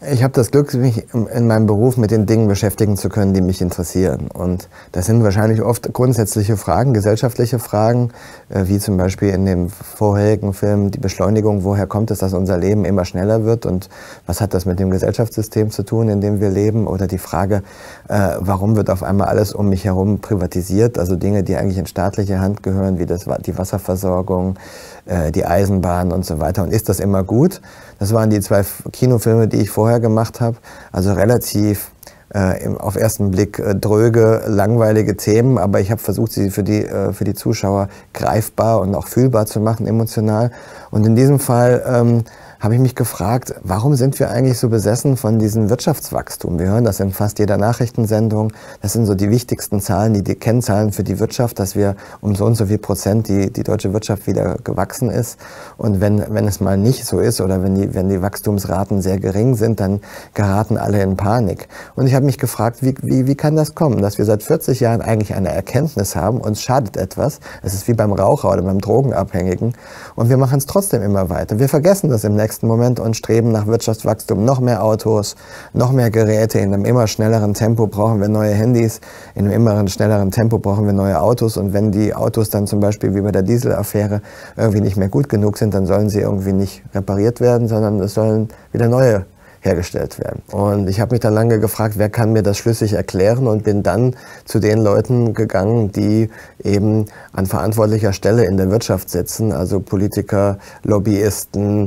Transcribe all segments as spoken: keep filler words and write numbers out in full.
Ich habe das Glück, mich in meinem Beruf mit den Dingen beschäftigen zu können, die mich interessieren. Und das sind wahrscheinlich oft grundsätzliche Fragen, gesellschaftliche Fragen, wie zum Beispiel in dem vorherigen Film die Beschleunigung. Woher kommt es, dass unser Leben immer schneller wird und was hat das mit dem Gesellschaftssystem zu tun, in dem wir leben? Oder die Frage, warum wird auf einmal alles um mich herum privatisiert? Also Dinge, die eigentlich in staatliche Hand gehören, wie das, die Wasserversorgung, die Eisenbahn und so weiter. Und ist das immer gut? Das waren die zwei Kinofilme, die ich vorher gemacht habe. Also relativ äh, auf ersten Blick äh, dröge, langweilige Themen, aber ich habe versucht, sie für die, äh, für die Zuschauer greifbar und auch fühlbar zu machen, emotional. Und in diesem Fall ähm, habe ich mich gefragt, warum sind wir eigentlich so besessen von diesem Wirtschaftswachstum? Wir hören das in fast jeder Nachrichtensendung. Das sind so die wichtigsten Zahlen, die, die Kennzahlen für die Wirtschaft, dass wir um so und so viel Prozent die, die deutsche Wirtschaft wieder gewachsen ist. Und wenn, wenn es mal nicht so ist oder wenn die, wenn die Wachstumsraten sehr gering sind, dann geraten alle in Panik. Und ich habe mich gefragt, wie, wie, wie kann das kommen, dass wir seit vierzig Jahren eigentlich eine Erkenntnis haben, uns schadet etwas. Es ist wie beim Raucher oder beim Drogenabhängigen. Und wir machen es trotzdem immer weiter. Wir vergessen das im nächsten Moment und streben nach Wirtschaftswachstum. Noch mehr Autos, noch mehr Geräte. In einem immer schnelleren Tempo brauchen wir neue Handys. In einem immer schnelleren Tempo brauchen wir neue Autos. Und wenn die Autos dann zum Beispiel wie bei der Dieselaffäre irgendwie nicht mehr gut genug sind, dann sollen sie irgendwie nicht repariert werden, sondern es sollen wieder neue hergestellt werden. Und ich habe mich dann lange gefragt, wer kann mir das schlüssig erklären, und bin dann zu den Leuten gegangen, die eben an verantwortlicher Stelle in der Wirtschaft sitzen, also Politiker, Lobbyisten,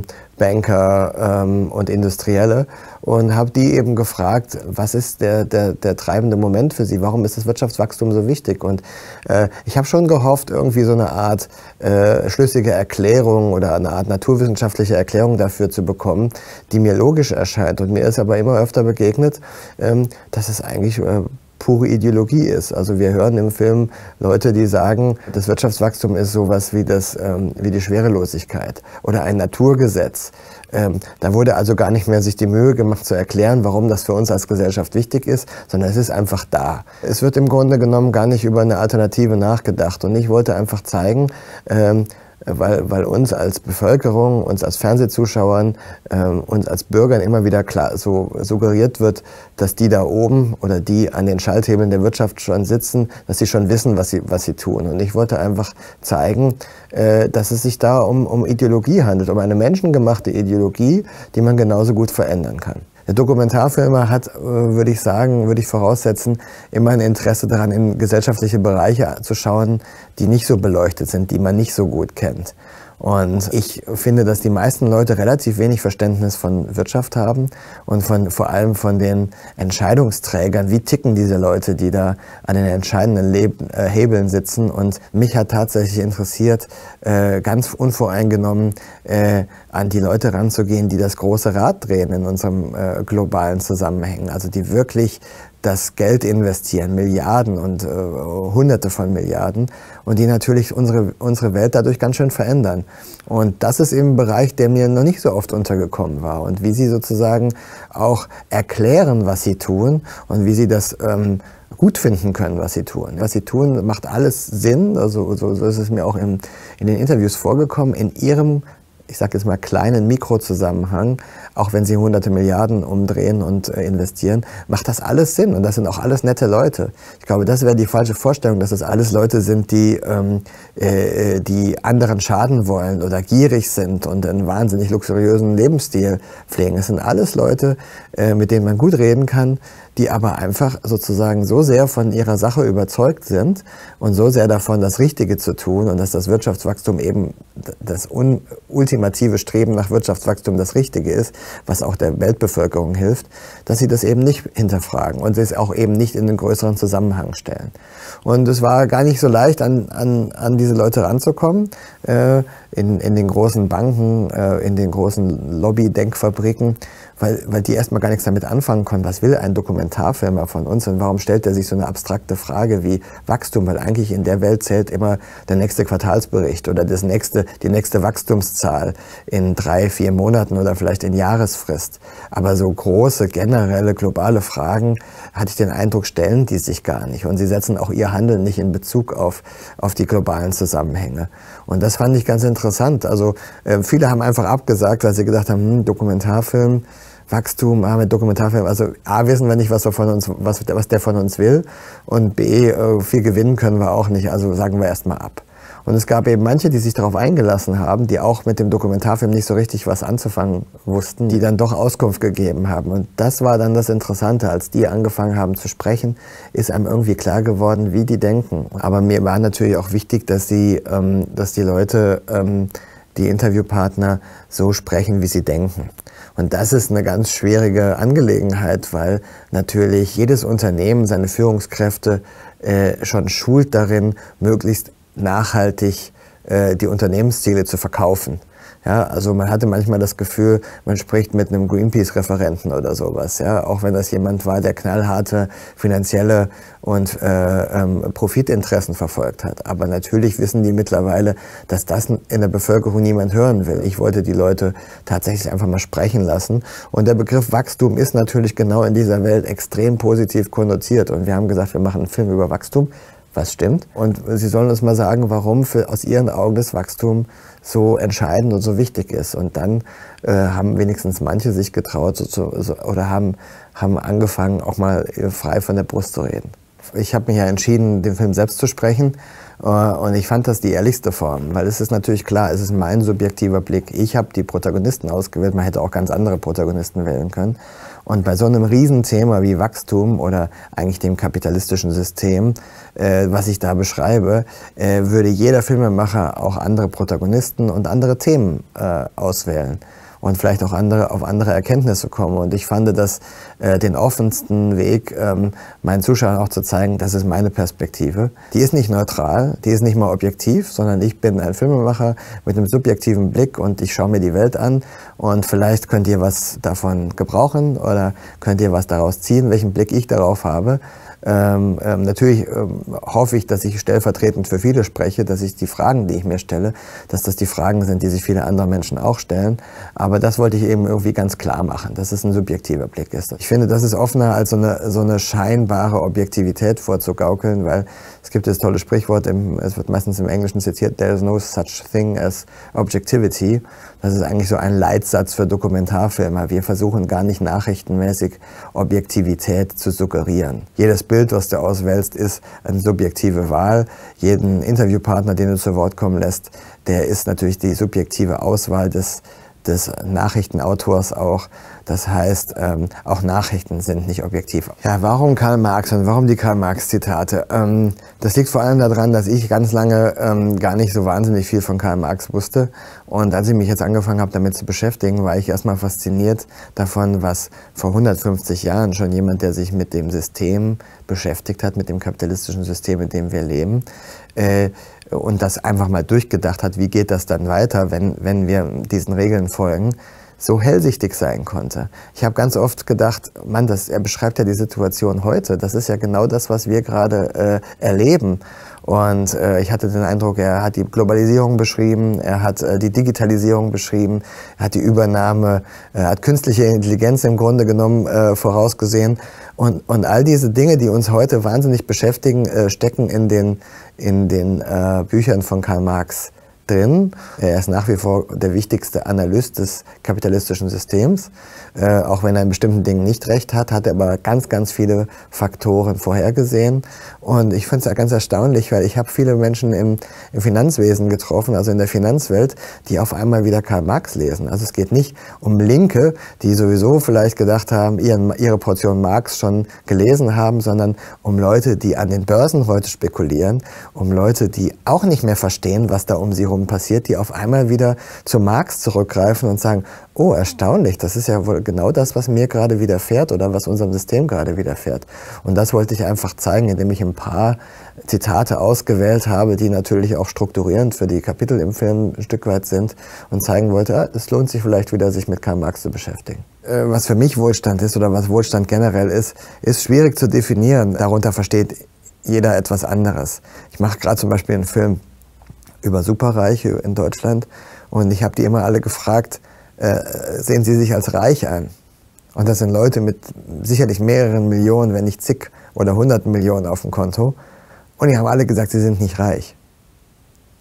Banker ähm, und Industrielle, und habe die eben gefragt, was ist der, der, der treibende Moment für sie, warum ist das Wirtschaftswachstum so wichtig? Und äh, ich habe schon gehofft, irgendwie so eine Art äh, schlüssige Erklärung oder eine Art naturwissenschaftliche Erklärung dafür zu bekommen, die mir logisch erscheint. Und mir ist aber immer öfter begegnet, ähm, dass es eigentlich äh, pure Ideologie ist. Also wir hören im Film Leute, die sagen, das Wirtschaftswachstum ist sowas wie, das, ähm, wie die Schwerelosigkeit oder ein Naturgesetz. Ähm, da wurde also gar nicht mehr sich die Mühe gemacht zu erklären, warum das für uns als Gesellschaft wichtig ist, sondern es ist einfach da. Es wird im Grunde genommen gar nicht über eine Alternative nachgedacht. Und ich wollte einfach zeigen, ähm, Weil, weil uns als Bevölkerung, uns als Fernsehzuschauern, ähm, uns als Bürgern immer wieder klar so suggeriert wird, dass die da oben oder die an den Schalthebeln der Wirtschaft schon sitzen, dass sie schon wissen, was sie, was sie tun. Und ich wollte einfach zeigen, äh, dass es sich da um, um Ideologie handelt, um eine menschengemachte Ideologie, die man genauso gut verändern kann. Der Dokumentarfilmer hat, würde ich sagen, würde ich voraussetzen, immer ein Interesse daran, in gesellschaftliche Bereiche zu schauen, die nicht so beleuchtet sind, die man nicht so gut kennt. Und ich finde, dass die meisten Leute relativ wenig Verständnis von Wirtschaft haben und von, vor allem von den Entscheidungsträgern. Wie ticken diese Leute, die da an den entscheidenden Leb äh, Hebeln sitzen? Und mich hat tatsächlich interessiert, äh, ganz unvoreingenommen äh, an die Leute ranzugehen, die das große Rad drehen in unserem äh, globalen Zusammenhängen. Also die wirklich das Geld investieren, Milliarden und äh, Hunderte von Milliarden, und die natürlich unsere, unsere Welt dadurch ganz schön verändern. Und das ist eben ein Bereich, der mir noch nicht so oft untergekommen war. Und wie sie sozusagen auch erklären, was sie tun und wie sie das ähm, gut finden können, was sie tun. Was sie tun, macht alles Sinn, also so, so ist es mir auch im, in den Interviews vorgekommen, in ihrem, ich sage jetzt mal, kleinen Mikrozusammenhang, auch wenn sie hunderte Milliarden umdrehen und äh, investieren, macht das alles Sinn. Und das sind auch alles nette Leute. Ich glaube, das wäre die falsche Vorstellung, dass das alles Leute sind, die, ähm, äh, die anderen schaden wollen oder gierig sind und einen wahnsinnig luxuriösen Lebensstil pflegen. Es sind alles Leute, äh, mit denen man gut reden kann, die aber einfach sozusagen so sehr von ihrer Sache überzeugt sind und so sehr davon, das Richtige zu tun, und dass das Wirtschaftswachstum eben das ultimative Streben nach Wirtschaftswachstum das Richtige ist, was auch der Weltbevölkerung hilft, dass sie das eben nicht hinterfragen und es auch eben nicht in den größeren Zusammenhang stellen. Und es war gar nicht so leicht, an, an, an diese Leute ranzukommen, äh, in, in den großen Banken, äh, in den großen Lobby-Denkfabriken, weil, weil die erstmal gar nichts damit anfangen konnten. Was will ein Dokumentarfilmer von uns und warum stellt er sich so eine abstrakte Frage wie Wachstum? Weil eigentlich in der Welt zählt immer der nächste Quartalsbericht oder das nächste, die nächste Wachstumszahl in drei, vier Monaten oder vielleicht in Jahresfrist. Aber so große, generelle, globale Fragen, hatte ich den Eindruck, stellen die sich gar nicht. Und sie setzen auch ihr Handeln nicht in Bezug auf, auf die globalen Zusammenhänge. Und das fand ich ganz interessant. Also äh, viele haben einfach abgesagt, weil sie gedacht haben, hm, Dokumentarfilm, Wachstum, ah, mit Dokumentarfilm, also A, wissen wir nicht, was, wir von uns, was, was der von uns will und B, äh, viel gewinnen können wir auch nicht, also sagen wir erstmal ab. Und es gab eben manche, die sich darauf eingelassen haben, die auch mit dem Dokumentarfilm nicht so richtig was anzufangen wussten, die dann doch Auskunft gegeben haben. Und das war dann das Interessante, als die angefangen haben zu sprechen, ist einem irgendwie klar geworden, wie die denken. Aber mir war natürlich auch wichtig, dass die, ähm, dass die Leute, ähm, die Interviewpartner, so sprechen, wie sie denken. Und das ist eine ganz schwierige Angelegenheit, weil natürlich jedes Unternehmen seine Führungskräfte äh, schon schult darin, möglichst nachhaltig äh, die Unternehmensziele zu verkaufen. Ja, also man hatte manchmal das Gefühl, man spricht mit einem Greenpeace-Referenten oder sowas. Ja, auch wenn das jemand war, der knallharte finanzielle und äh, ähm, Profitinteressen verfolgt hat. Aber natürlich wissen die mittlerweile, dass das in der Bevölkerung niemand hören will. Ich wollte die Leute tatsächlich einfach mal sprechen lassen. Und der Begriff Wachstum ist natürlich genau in dieser Welt extrem positiv konnotiert. Und wir haben gesagt, wir machen einen Film über Wachstum. Was stimmt. Und Sie sollen uns mal sagen, warum für, aus Ihren Augen das Wachstum so entscheidend und so wichtig ist. Und dann äh, haben wenigstens manche sich getraut so, so, oder haben, haben angefangen, auch mal frei von der Brust zu reden. Ich habe mich ja entschieden, den Film selbst zu sprechen. Äh, und ich fand das die ehrlichste Form, weil es ist natürlich klar, es ist mein subjektiver Blick. Ich habe die Protagonisten ausgewählt, man hätte auch ganz andere Protagonisten wählen können. Und bei so einem Riesenthema wie Wachstum oder eigentlich dem kapitalistischen System, äh, was ich da beschreibe, äh, würde jeder Filmemacher auch andere Protagonisten und andere Themen äh, auswählen und vielleicht auch andere, auf andere Erkenntnisse kommen. Und ich fand das äh, den offensten Weg, ähm, meinen Zuschauern auch zu zeigen, das ist meine Perspektive. Die ist nicht neutral, die ist nicht mal objektiv, sondern ich bin ein Filmemacher mit einem subjektiven Blick und ich schaue mir die Welt an und vielleicht könnt ihr was davon gebrauchen oder könnt ihr was daraus ziehen, welchen Blick ich darauf habe. Ähm, ähm, natürlich ähm, hoffe ich, dass ich stellvertretend für viele spreche, dass ich die Fragen, die ich mir stelle, dass das die Fragen sind, die sich viele andere Menschen auch stellen. Aber das wollte ich eben irgendwie ganz klar machen, dass es ein subjektiver Blick ist. Ich finde, das ist offener als so eine, so eine scheinbare Objektivität vorzugaukeln, weil es gibt das tolle Sprichwort, im, es wird meistens im Englischen zitiert, there is no such thing as objectivity. Das ist eigentlich so ein Leitsatz für Dokumentarfilmer. Wir versuchen gar nicht nachrichtenmäßig Objektivität zu suggerieren. Jedes Bild, was du auswählst, ist eine subjektive Wahl. Jeden Interviewpartner, den du zu Wort kommen lässt, der ist natürlich die subjektive Auswahl des, des Nachrichtenautors auch. Das heißt, ähm, auch Nachrichten sind nicht objektiv. Ja, warum Karl Marx und warum die Karl-Marx-Zitate? Ähm, das liegt vor allem daran, dass ich ganz lange ähm, gar nicht so wahnsinnig viel von Karl Marx wusste. Und als ich mich jetzt angefangen habe, damit zu beschäftigen, war ich erstmal fasziniert davon, was vor hundertfünfzig Jahren schon jemand, der sich mit dem System beschäftigt hat, mit dem kapitalistischen System, in dem wir leben, äh, und das einfach mal durchgedacht hat, wie geht das dann weiter, wenn, wenn wir diesen Regeln folgen, so hellsichtig sein konnte. Ich habe ganz oft gedacht, Mann, das, er beschreibt ja die Situation heute. Das ist ja genau das, was wir gerade äh, erleben. Und äh, ich hatte den Eindruck, er hat die Globalisierung beschrieben, er hat äh, die Digitalisierung beschrieben, er hat die Übernahme, er hat künstliche Intelligenz im Grunde genommen äh, vorausgesehen. Und, und all diese Dinge, die uns heute wahnsinnig beschäftigen, äh, stecken in den, in den äh, Büchern von Karl Marx drin. Er ist nach wie vor der wichtigste Analyst des kapitalistischen Systems. Äh, auch wenn er in bestimmten Dingen nicht recht hat, hat er aber ganz, ganz viele Faktoren vorhergesehen. Und ich finde es ja ganz erstaunlich, weil ich habe viele Menschen im, im Finanzwesen getroffen, also in der Finanzwelt, die auf einmal wieder Karl Marx lesen. Also es geht nicht um Linke, die sowieso vielleicht gedacht haben, ihren, ihre Portion Marx schon gelesen haben, sondern um Leute, die an den Börsen heute spekulieren, um Leute, die auch nicht mehr verstehen, was da um sie herum passiert, die auf einmal wieder zu Marx zurückgreifen und sagen, oh, erstaunlich, das ist ja wohl genau das, was mir gerade widerfährt oder was unserem System gerade widerfährt. Und das wollte ich einfach zeigen, indem ich ein paar Zitate ausgewählt habe, die natürlich auch strukturierend für die Kapitel im Film ein Stück weit sind und zeigen wollte, ah, es lohnt sich vielleicht wieder, sich mit Karl Marx zu beschäftigen. Was für mich Wohlstand ist oder was Wohlstand generell ist, ist schwierig zu definieren. Darunter versteht jeder etwas anderes. Ich mache gerade zum Beispiel einen Film über Superreiche in Deutschland und ich habe die immer alle gefragt, äh, sehen Sie sich als reich an? Und das sind Leute mit sicherlich mehreren Millionen, wenn nicht zig oder hunderten Millionen auf dem Konto. Und die haben alle gesagt, sie sind nicht reich.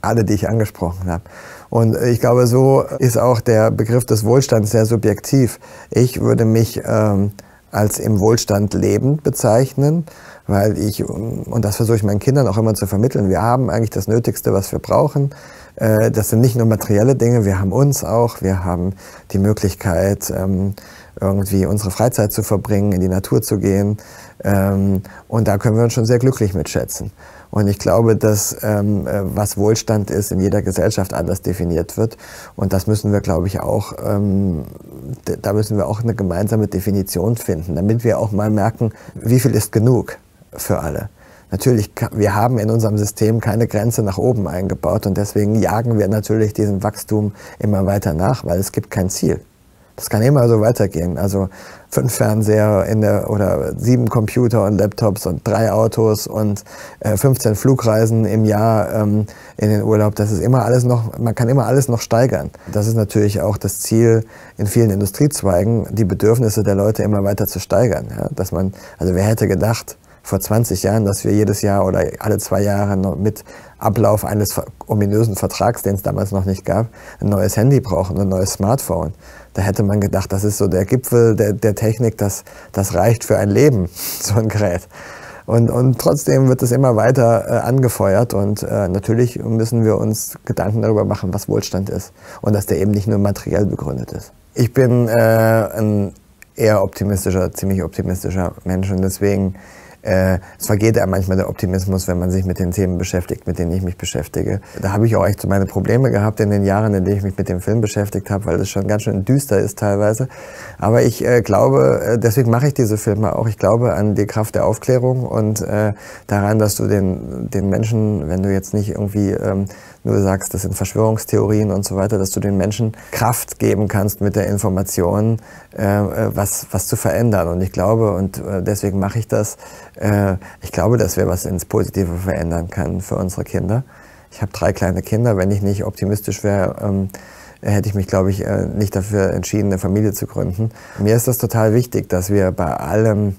Alle, die ich angesprochen habe. Und ich glaube, so ist auch der Begriff des Wohlstands sehr subjektiv. Ich würde mich ähm, als im Wohlstand lebend bezeichnen, weil ich, und das versuche ich meinen Kindern auch immer zu vermitteln, wir haben eigentlich das Nötigste, was wir brauchen. Äh, das sind nicht nur materielle Dinge, wir haben uns auch, wir haben die Möglichkeit, ähm, irgendwie unsere Freizeit zu verbringen, in die Natur zu gehen. Ähm, und da können wir uns schon sehr glücklich mit schätzen. Und ich glaube, dass ähm, was Wohlstand ist, in jeder Gesellschaft anders definiert wird. Und das müssen wir, glaube ich, auch, ähm, da müssen wir auch eine gemeinsame Definition finden, damit wir auch mal merken, wie viel ist genug für alle. Natürlich, wir haben in unserem System keine Grenze nach oben eingebaut und deswegen jagen wir natürlich diesem Wachstum immer weiter nach, weil es gibt kein Ziel. Das kann immer so weitergehen. Also fünf Fernseher in der, oder sieben Computer und Laptops und drei Autos und äh, fünfzehn Flugreisen im Jahr ähm, in den Urlaub. Das ist immer alles noch, man kann immer alles noch steigern. Das ist natürlich auch das Ziel in vielen Industriezweigen, die Bedürfnisse der Leute immer weiter zu steigern. Ja? Dass man, also wer hätte gedacht, vor zwanzig Jahren, dass wir jedes Jahr oder alle zwei Jahre noch mit Ablauf eines ominösen Vertrags, den es damals noch nicht gab, ein neues Handy brauchen, ein neues Smartphone. Da hätte man gedacht, das ist so der Gipfel der, der Technik, das, das reicht für ein Leben, so ein Gerät. Und, und trotzdem wird es immer weiter äh, angefeuert und äh, natürlich müssen wir uns Gedanken darüber machen, was Wohlstand ist und dass der eben nicht nur materiell begründet ist. Ich bin äh, ein eher optimistischer, ziemlich optimistischer Mensch und deswegen Äh, es vergeht ja manchmal der Optimismus, wenn man sich mit den Themen beschäftigt, mit denen ich mich beschäftige. Da habe ich auch echt so meine Probleme gehabt in den Jahren, in denen ich mich mit dem Film beschäftigt habe, weil es schon ganz schön düster ist teilweise. Aber ich äh, glaube, äh, deswegen mache ich diese Filme auch. Ich glaube an die Kraft der Aufklärung und äh, daran, dass du den, den Menschen, wenn du jetzt nicht irgendwie ähm, nur sagst, das sind Verschwörungstheorien und so weiter, dass du den Menschen Kraft geben kannst mit der Information, äh, was, was zu verändern. Und ich glaube, und äh, deswegen mache ich das, äh, ich glaube, dass wir was ins Positive verändern können für unsere Kinder. Ich habe drei kleine Kinder. Wenn ich nicht optimistisch wäre, ähm, hätte ich mich, glaube ich, äh, nicht dafür entschieden, eine Familie zu gründen. Mir ist das total wichtig, dass wir bei allem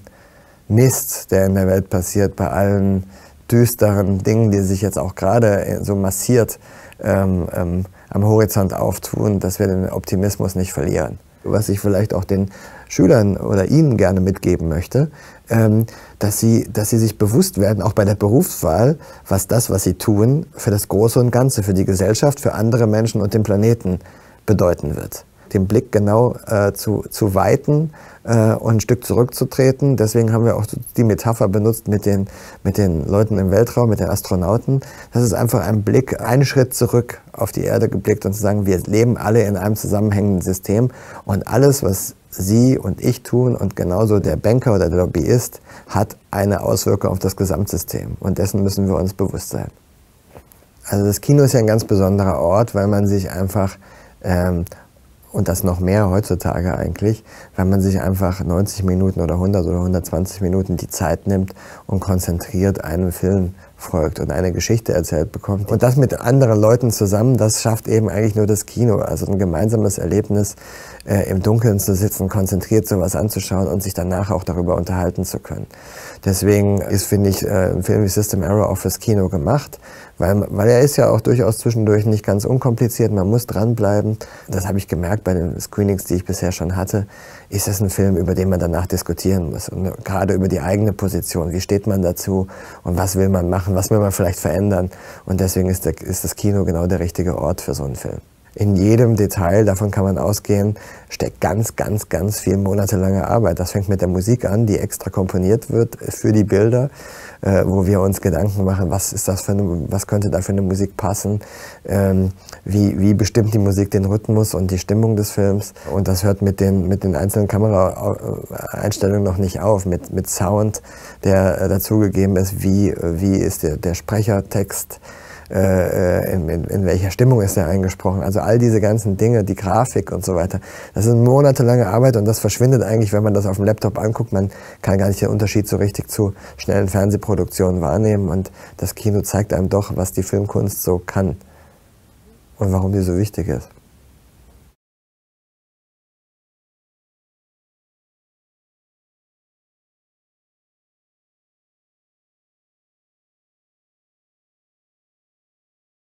Mist, der in der Welt passiert, bei allen düsteren Dingen, die sich jetzt auch gerade so massiert ähm, ähm, am Horizont auftun, dass wir den Optimismus nicht verlieren. Was ich vielleicht auch den Schülern oder Ihnen gerne mitgeben möchte, ähm, dass sie, dass sie sich bewusst werden, auch bei der Berufswahl, was das, was sie tun, für das Große und Ganze, für die Gesellschaft, für andere Menschen und den Planeten bedeuten wird. Den Blick genau äh, zu, zu weiten äh, und ein Stück zurückzutreten. Deswegen haben wir auch die Metapher benutzt mit den, mit den Leuten im Weltraum, mit den Astronauten. Das ist einfach ein Blick, einen Schritt zurück auf die Erde geblickt und zu sagen, wir leben alle in einem zusammenhängenden System und alles, was Sie und ich tun und genauso der Banker oder der Lobbyist, hat eine Auswirkung auf das Gesamtsystem und dessen müssen wir uns bewusst sein. Also das Kino ist ja ein ganz besonderer Ort, weil man sich einfach ähm, und das noch mehr heutzutage eigentlich, weil man sich einfach neunzig Minuten oder hundert oder hundertzwanzig Minuten die Zeit nimmt und konzentriert einem Film folgt und eine Geschichte erzählt bekommt. Und das mit anderen Leuten zusammen, das schafft eben eigentlich nur das Kino. Also ein gemeinsames Erlebnis, äh, im Dunkeln zu sitzen, konzentriert sowas anzuschauen und sich danach auch darüber unterhalten zu können. Deswegen ist, finde ich, äh, ein Film wie System Error auch fürs Kino gemacht, weil, weil er ist ja auch durchaus zwischendurch nicht ganz unkompliziert, man muss dranbleiben. Das habe ich gemerkt bei den Screenings, die ich bisher schon hatte. Ist das ein Film, über den man danach diskutieren muss? Und gerade über die eigene Position. Wie steht man dazu? Und was will man machen? Was will man vielleicht verändern? Und deswegen ist, der, ist das Kino genau der richtige Ort für so einen Film. In jedem Detail, davon kann man ausgehen, steckt ganz, ganz, ganz viel monatelange Arbeit. Das fängt mit der Musik an, die extra komponiert wird für die Bilder, äh, wo wir uns Gedanken machen, was ist das für eine, was könnte da für eine Musik passen, ähm, wie, wie bestimmt die Musik den Rhythmus und die Stimmung des Films. Und das hört mit den, mit den einzelnen Kameraeinstellungen noch nicht auf, mit, mit Sound, der äh, dazugegeben ist, wie, wie ist der, der Sprechertext, Äh, in, in, in welcher Stimmung ist er eingesprochen. Also all diese ganzen Dinge, die Grafik und so weiter. Das ist eine monatelange Arbeit und das verschwindet eigentlich, wenn man das auf dem Laptop anguckt. Man kann gar nicht den Unterschied so richtig zu schnellen Fernsehproduktionen wahrnehmen und das Kino zeigt einem doch, was die Filmkunst so kann und warum die so wichtig ist.